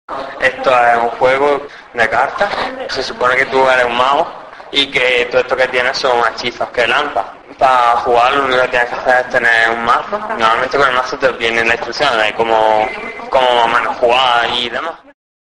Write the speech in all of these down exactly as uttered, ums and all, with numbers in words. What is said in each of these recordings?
Esto es un juego de cartas. Se supone que tú eres un mago y que todo esto que tienes son hechizos que lanzas. Para jugar lo único que tienes que hacer es tener un mazo. Normalmente con el mazo te vienen las instrucciones de cómo, cómo más o menos jugar y demás.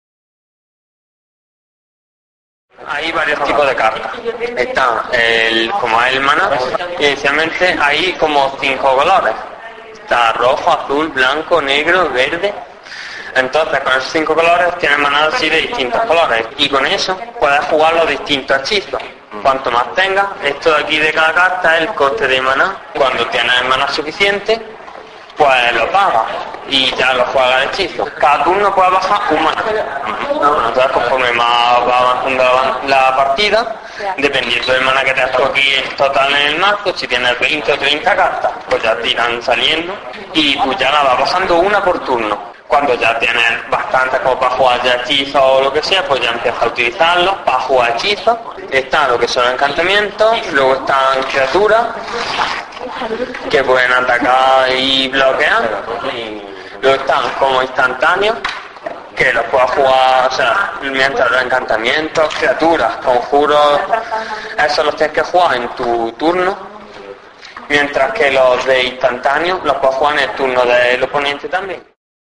Hay varios tipos de cartas. Está el, como es el maná, inicialmente hay como cinco colores. Está rojo, azul, blanco, negro, verde. Entonces con esos cinco colores tienes maná así de distintos colores. Y con eso puedes jugar los distintos hechizos. Cuanto más tengas, esto de aquí de cada carta es el coste de maná. Cuando tienes maná suficiente, pues lo pagas y ya lo juegas el hechizo. Cada turno puedes bajar un maná. Entonces conforme más va avanzando la partida, dependiendo del maná que te has cogido en total en el mazo, si tienes veinte o treinta cartas, pues ya te irán saliendo y tú ya la vas bajando una por turno. Cuando ya tienes bastantes como para jugar ya hechizos o lo que sea, pues ya empiezas a utilizarlos para jugar hechizos. Están lo que son encantamientos, luego están criaturas que pueden atacar y bloquear. Luego están como instantáneos, que los puedes jugar, o sea, mientras los encantamientos, criaturas, conjuros, esos los tienes que jugar en tu turno, mientras que los de instantáneos los puedes jugar en el turno del oponente también.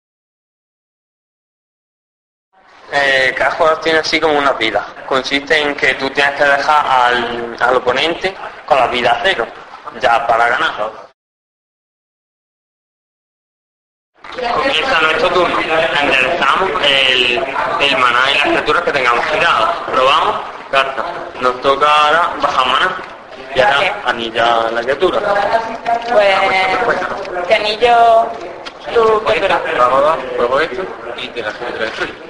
Eh, cada jugador tiene así como una vida. Consiste en que tú tienes que dejar al, al oponente con la vida a cero, ya para ganar. Comienza nuestro turno. Enderezamos el, el maná y las criaturas que tengamos tiradas. Probamos, carta. Nos toca ahora bajar maná. Y ahora anilla la criatura. Pues te anillo tu criatura. Vamos a dar, pruebo esto y te la criatura destruye.